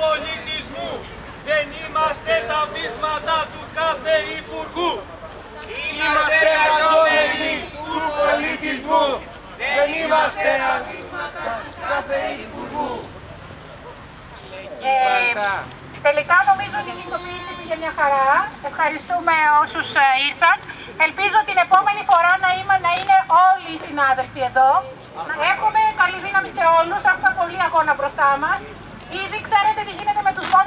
πολιτισμού. Δεν είμαστε τα βίσματα του κάθε υπουργού. Είμαστε εργαζόμενοι του πολιτισμού. Δεν είμαστε τα βίσματα του κάθε υπουργού. Τελικά νομίζω ότι η κινητοποίηση πήγε μια χαρά. Ευχαριστούμε όσους ήρθαν. Ελπίζω την επόμενη φορά να είναι όλοι οι συνάδελφοι εδώ. Εύχομαι καλή δύναμη σε όλους. Έχουμε πολύ αγώνα μπροστά μας. Ήδη ξέρετε τι γίνεται με τους